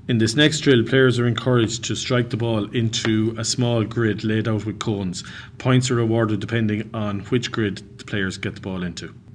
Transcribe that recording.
In this next drill, players are encouraged to strike the ball into a small grid laid out with cones. Points are awarded depending on which grid the players get the ball into.